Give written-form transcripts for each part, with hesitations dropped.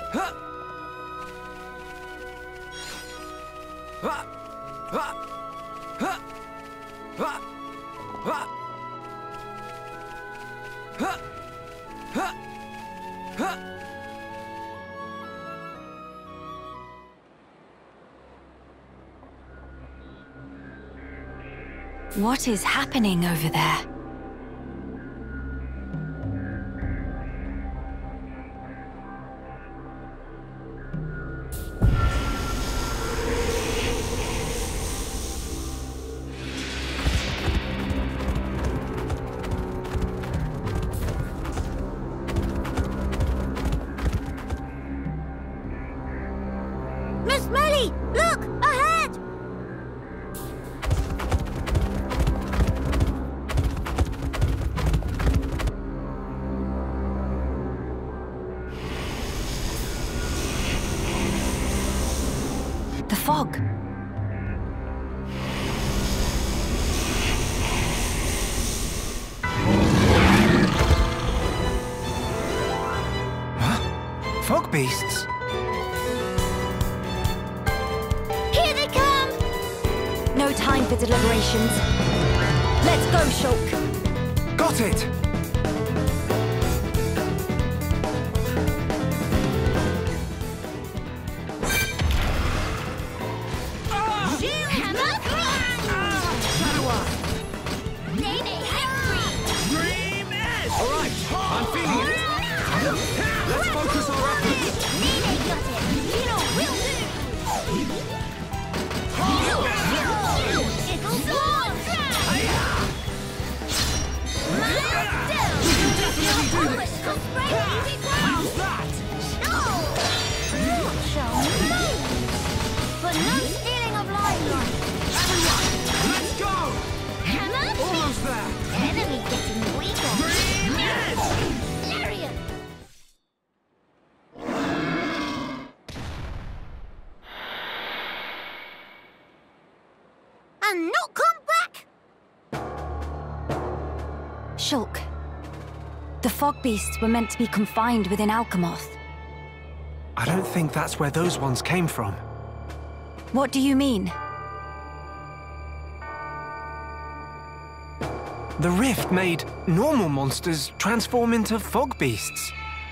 What is happening over there? Miss Melly, look! Ahead! The fog. Huh? Fog beasts? Here they come! No time for deliberations. Let's go, Shulk. Got it! I'm feeling it! Let's focus our efforts! Got it! Xeno will do! It'll soar! We can definitely do this! How's that? No! Not so but no stealing of limelight! Everyone, let's go! Hammer? Almost there! Enemy getting weaker! Lariat! And not come back! Shulk. The fog beasts were meant to be confined within Alchemoth. I don't think that's where those ones came from. What do you mean? The rift made normal monsters transform into fog beasts.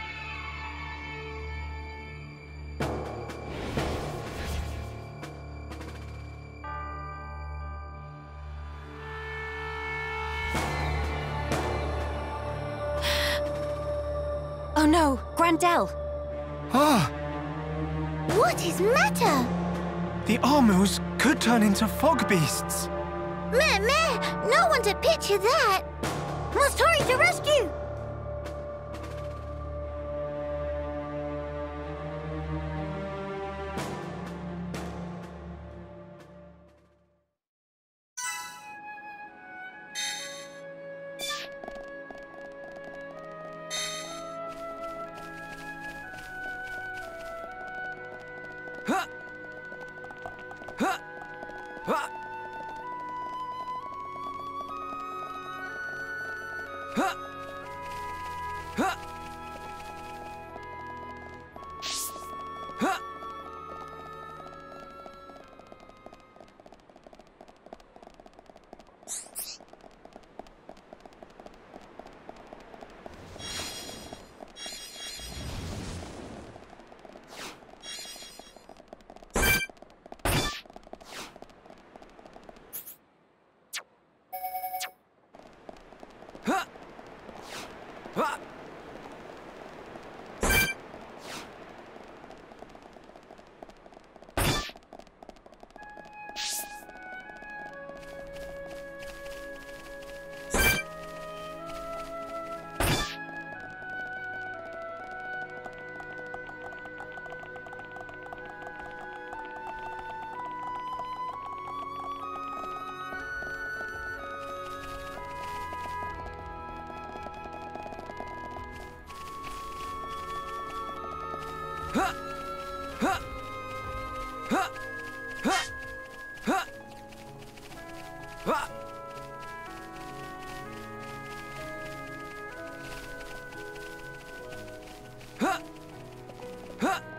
Oh no, Grandel! Ah! What is matter? The Armus could turn into fog beasts. Meh, no one to picture that. Must hurry to rescue. Huh! Huh! Huh! Huh! Huh! Huh! Huh! Huh! Huh! Huh! Huh! Huh! Huh! Huh! Huh! Huh!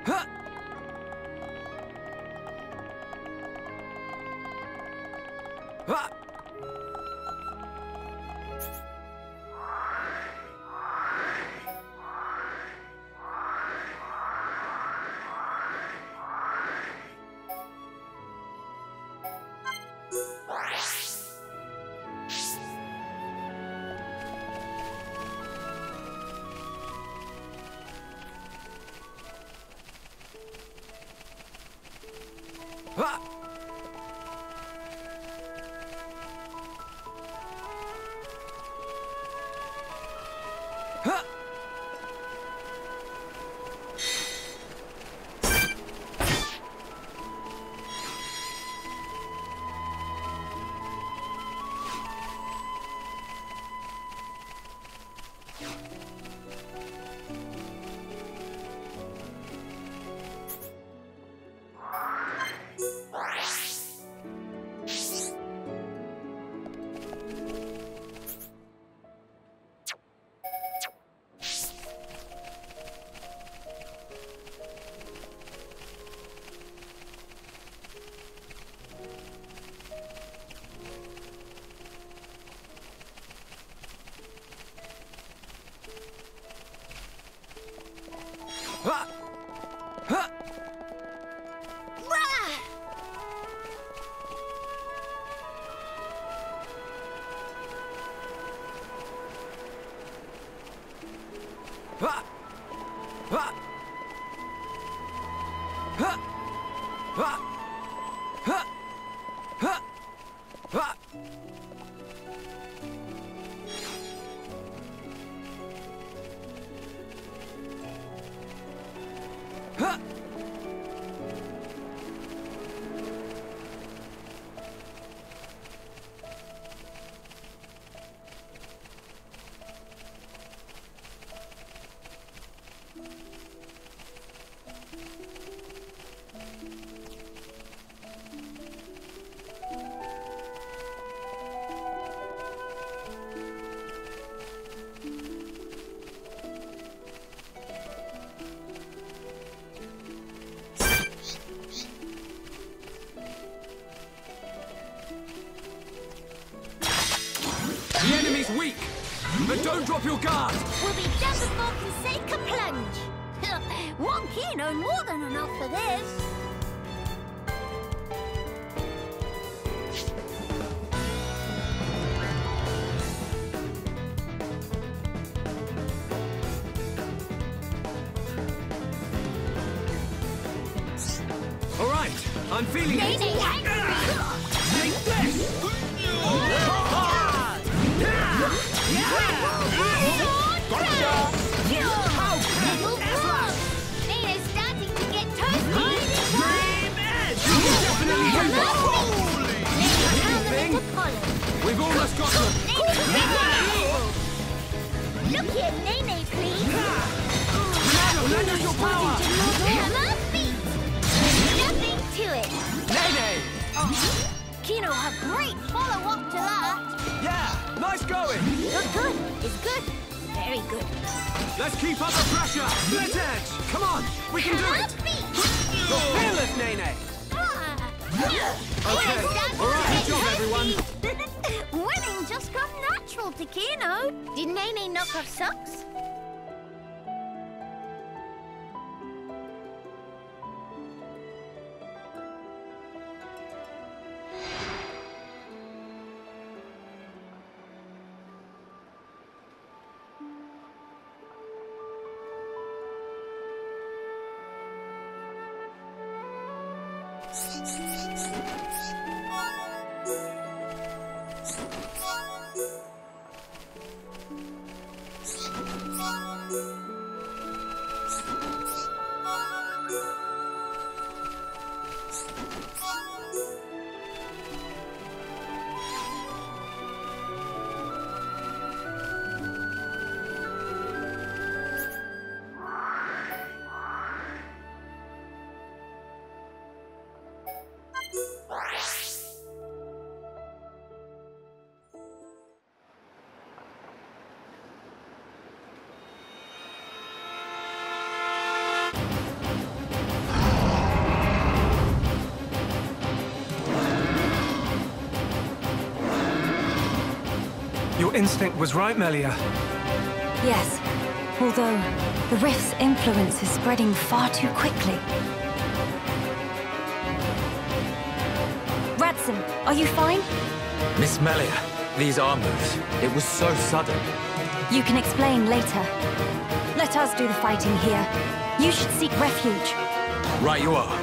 Huh. Ah. Ah. Huh. Ah. Huh. Ah. Ah. Huh. Ah. Huh. Huh. Ah. Huh. The enemy's weak, but don't drop your guard. We'll be just before can take a plunge. One kino more than enough for this. All right, I'm feeling it. Take this! Nino's starting to get toasty. Definitely do that. Nino, We've almost got them. look here, Nene, please. Lend us your power. Come on, feet. Nothing to it. Nene! Kino have great follow-up to that. Yeah, nice going. Look good. It's good. Very good. Let's keep up the pressure. Split edge. Come on, we can do it. You're fearless, Nene. Okay, all right, good job, everyone. Winning just got natural to Kino. Did Nene knock her socks? Your instinct was right, Melia. Yes, although the rift's influence is spreading far too quickly. Radson, are you fine? Miss Melia, these arm moves. It was so sudden. You can explain later. Let us do the fighting here. You should seek refuge. Right you are.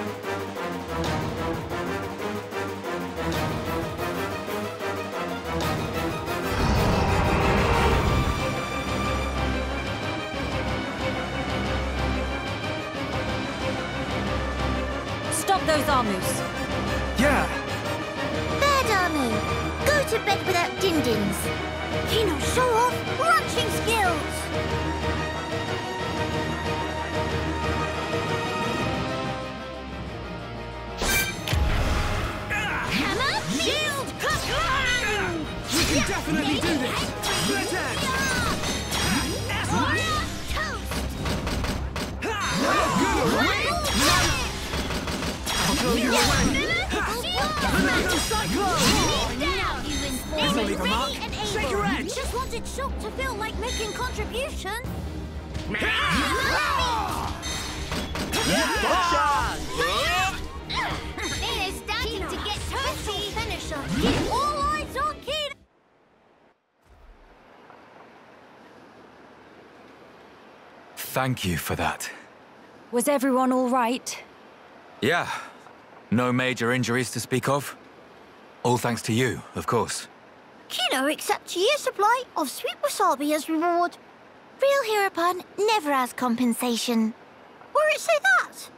Stop those Armus. Yeah. There, Damu. Go to bed without din-dins. Show off crunching skills. Hammer, shield, clang! We can definitely do this! Let's end! I'll you away! This'll leave a mark. Shake your edge! Just wanted Shock to feel like making contribution. It is starting to get toasty. Finisher. Keep all eyes on Kid. Thank you for that. Was everyone all right? Yeah. No major injuries to speak of. All thanks to you, of course. Kino accepts a year's supply of sweet wasabi as reward. Real hero pun never has compensation. Where it say that?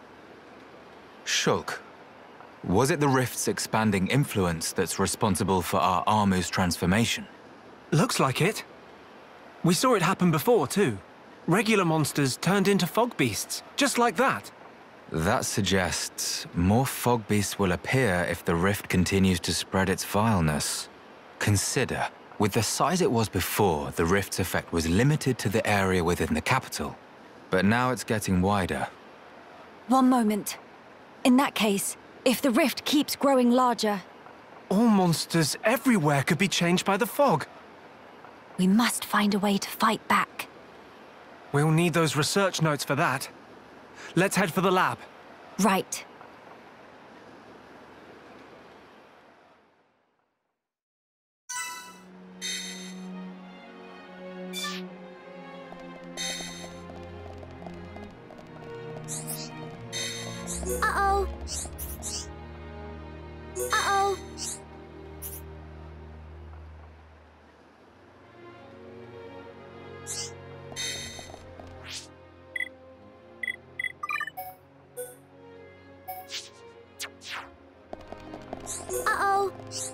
Shulk, was it the rift's expanding influence that's responsible for our Armu's transformation? Looks like it. We saw it happen before, too. Regular monsters turned into fog beasts, just like that. That suggests more fog beasts will appear if the rift continues to spread its vileness. Consider, with the size it was before, the rift's effect was limited to the area within the capital. But now it's getting wider. One moment. In that case, if the rift keeps growing larger... All monsters everywhere could be changed by the fog. We must find a way to fight back. We'll need those research notes for that. Let's head for the lab. Right. Uh-oh. Uh-oh. Uh-oh.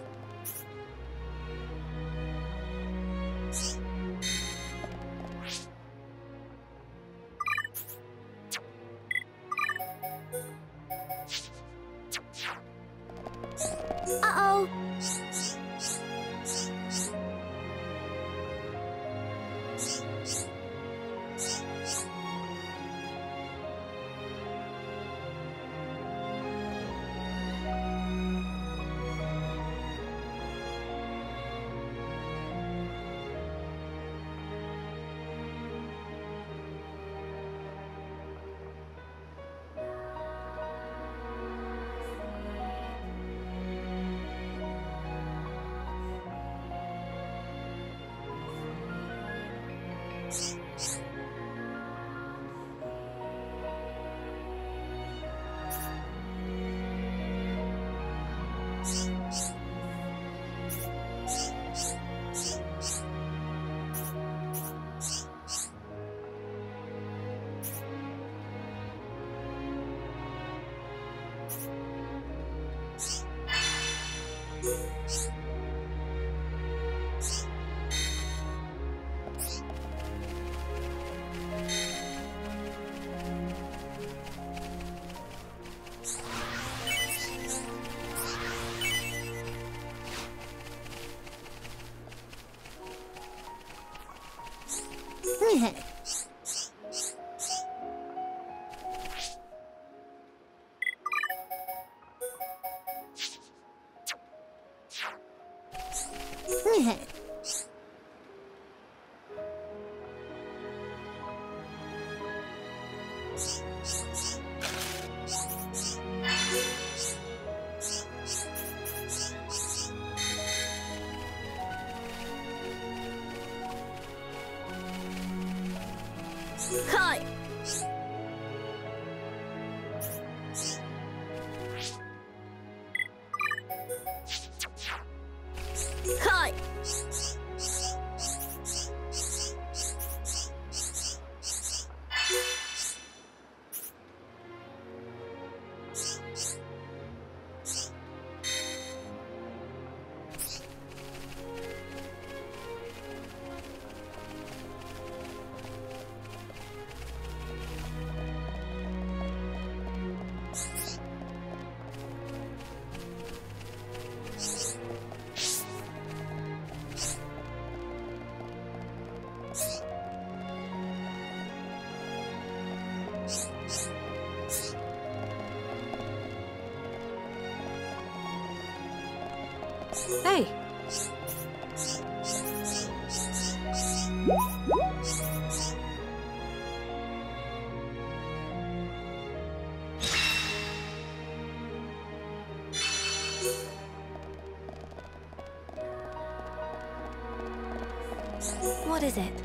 Uh-oh. Hey. What is it?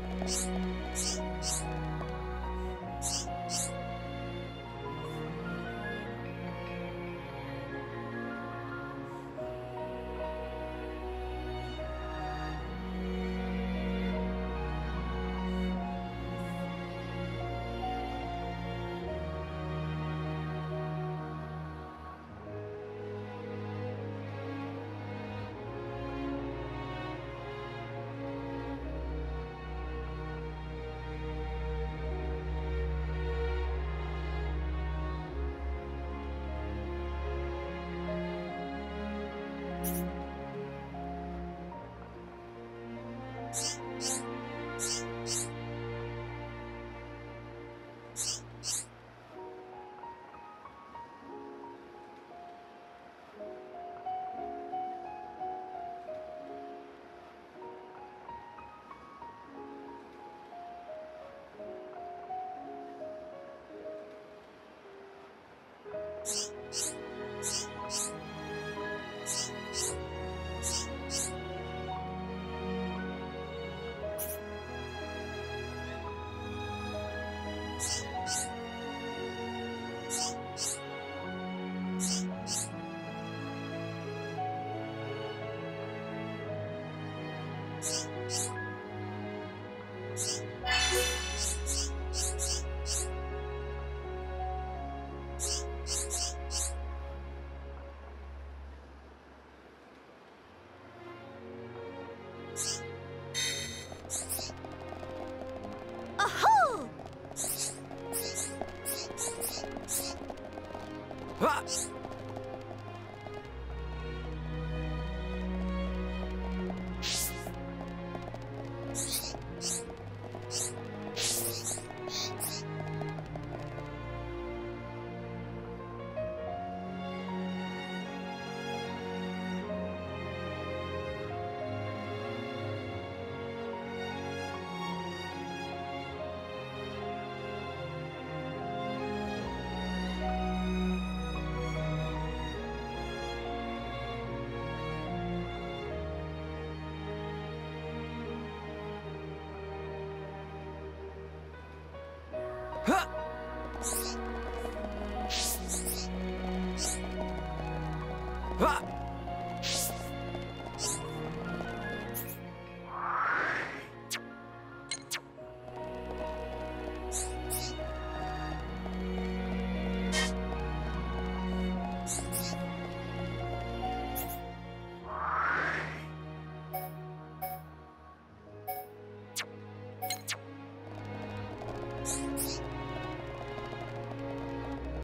Ah!